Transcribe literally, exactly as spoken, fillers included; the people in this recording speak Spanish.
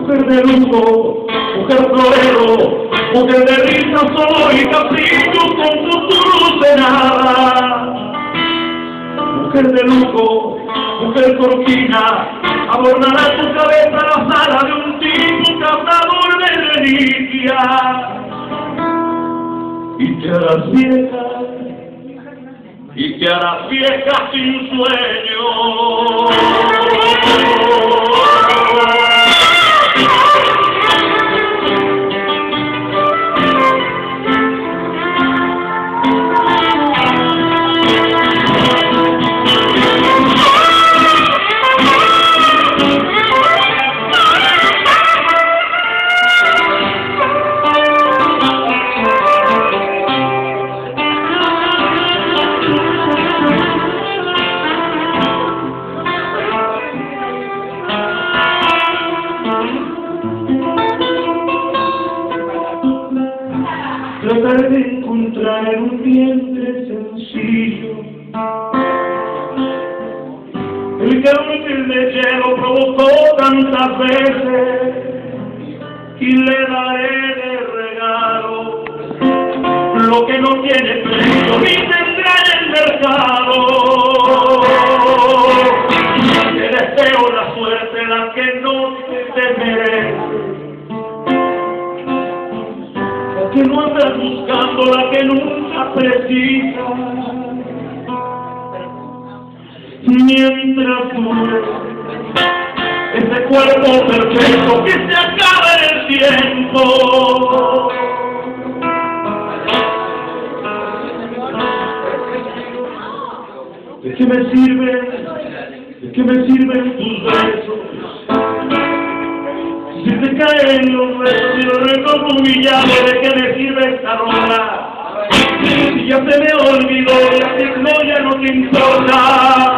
mujer de lujo, mujer florero, mujer de risa solo y capricho con futuro de nada. Mujer de lujo, mujer cortina, adornará tu cabeza la sala de un tipo cantador de reliquia. Y te harás vieja, y te harás vieja sin sueño. Tratar de encontrar en un vientre sencillo el calor que el deshielo provocó tantas veces, y le daré de regalo lo que no tiene precio ni tendrá en el mercado. Te deseo la suerte, la que no te merece, que no andas buscando, la que nunca precisa. Mientras dure ese cuerpo perfecto que se acaba en el tiempo. ¿De qué me sirve? ¿De qué me sirven tus besos? Si te caen los besos y los recojo humillado, ¿de qué me sirve esta ropa? Si ya se me olvidó, ya no te importa.